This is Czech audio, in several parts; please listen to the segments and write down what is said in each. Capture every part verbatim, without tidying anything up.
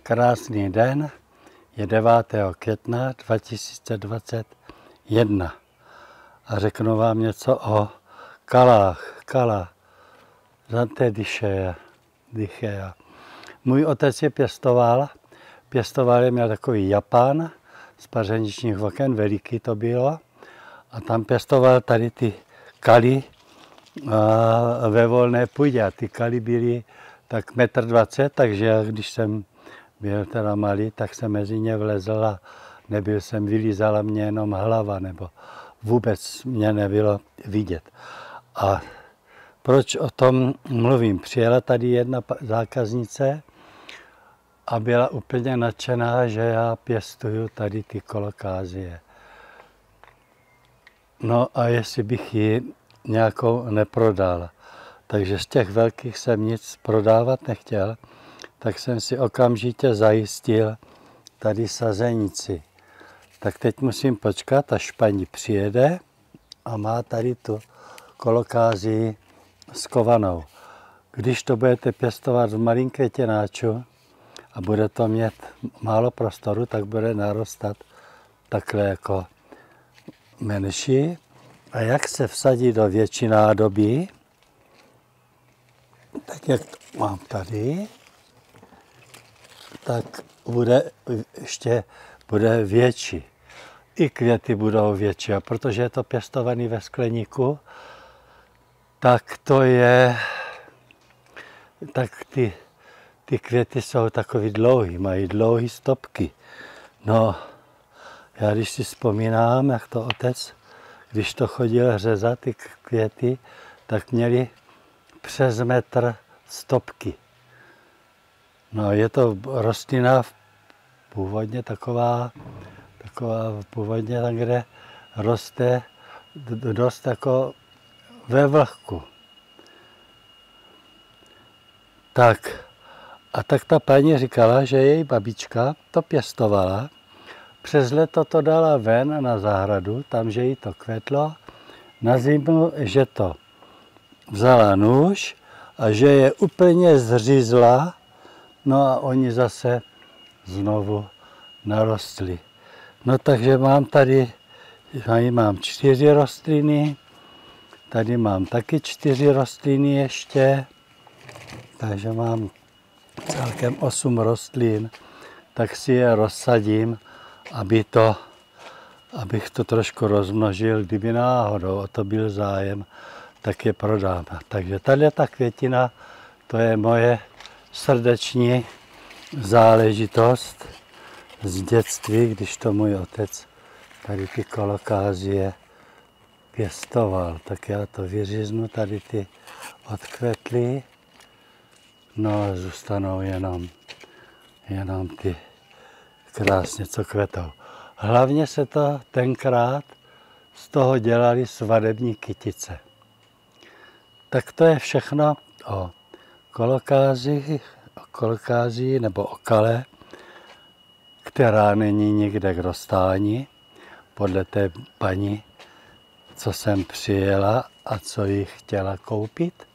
Krásný den, je devátého května dva tisíce dvacet jedna a řeknu vám něco o kalách, kala, Zante Dišeja, Dišeja. Můj otec je pěstoval, pěstoval je měl takový Japán z pařeničních oken, veliký to bylo, a tam pěstoval tady ty kaly a ve volné půdě a ty kaly byly tak metr dvacet, takže když jsem byl teda malý, tak jsem mezi ně vlezl a nebyl jsem, vylízala mě jenom hlava, nebo vůbec mě nebylo vidět. A proč o tom mluvím? Přijela tady jedna zákaznice a byla úplně nadšená, že já pěstuju tady ty kolokázie. No a jestli bych ji nějakou neprodal. Takže z těch velkých jsem nic prodávat nechtěl, tak jsem si okamžitě zajistil tady sazenici. Tak teď musím počkat, až paní přijede a má tady tu kolokázii skovanou. Když to budete pěstovat v malým květináču a bude to mít málo prostoru, tak bude narostat takhle jako menší. A jak se vsadí do větší nádoby, tak jak to mám tady, tak bude ještě bude větší. I květy budou větší. A protože je to pěstovaný ve skleníku, tak to je, tak ty, ty květy jsou takový dlouhý, mají dlouhé stopky. No, já když si vzpomínám, jak to otec, když to chodil řezat, ty květy, tak měli přes metr stopky. No, je to rostlina původně taková, taková původně tam, kde roste dost jako ve vlhku. Tak, a tak ta paní říkala, že její babička to pěstovala, přes léto to dala ven na zahradu, tam, že jí to kvetlo, na zimu, že to vzala nůž a že je úplně zřízla, no a oni zase znovu narostli. No takže mám tady, tady mám čtyři rostliny, tady mám taky čtyři rostliny ještě, takže mám celkem osm rostlin, tak si je rozsadím, aby to, abych to trošku rozmnožil, kdyby náhodou o to byl zájem, tak je prodám. Takže tady ta květina, to je moje srdeční záležitost z dětství, když to můj otec tady ty kolokázie pěstoval. Tak já to vyříznu, tady ty odkvetly, no a zůstanou jenom, jenom ty krásně, co kvetou. Hlavně se to tenkrát z toho dělali svadební kytice. Tak to je všechno o kolokázii, o kolokázii nebo o kale, která není nikde k dostání, podle té paní, co jsem přijela a co jí chtěla koupit.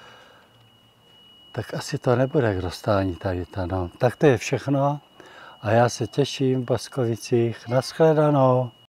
Tak asi to nebude k dostání tady ta, no. Tak to je všechno a já se těším v Boskovicích. Nashledanou.